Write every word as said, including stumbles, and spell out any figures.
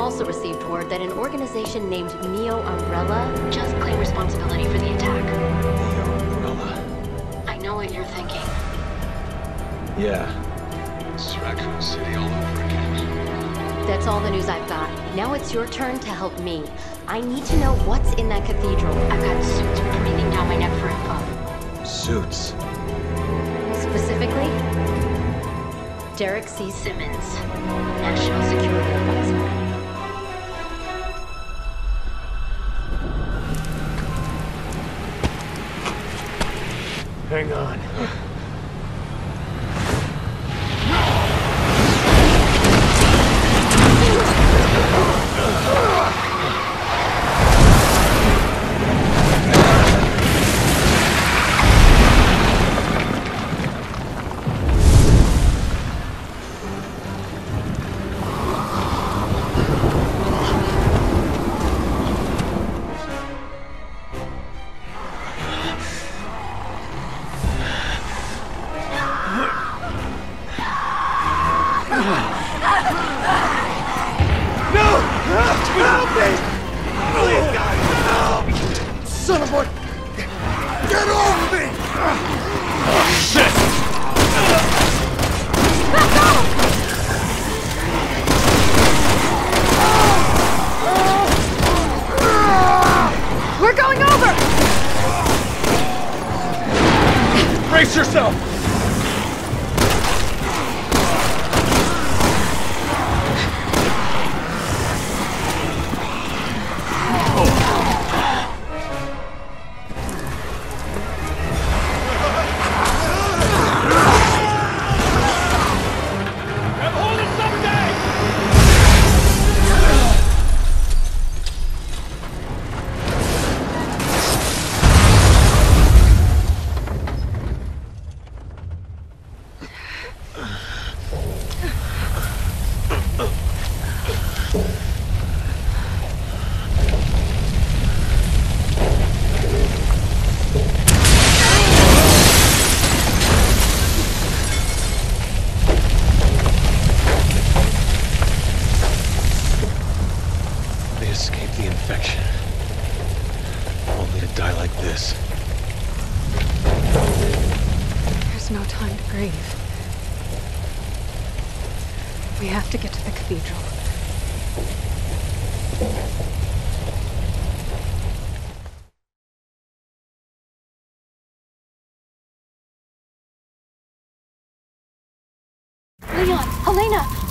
also received word that an organization named Neo Umbrella just claimed responsibility for the attack. Neo Umbrella. I know what you're thinking. Yeah. It's Raccoon City all over again. That's all the news I've got. Now it's your turn to help me. I need to know what's in that cathedral. I've got suits breathing down my neck for info. Suits. Specifically, Derek C. Simmons, National Security Advisor. Hang on. Help me! Please, guys, help! Son of a... Get off me! Shit! Back off! We're going over! Brace yourself! Escape the infection. Only to die like this. There's no time to grieve. We have to get to the cathedral. Leon, Helena!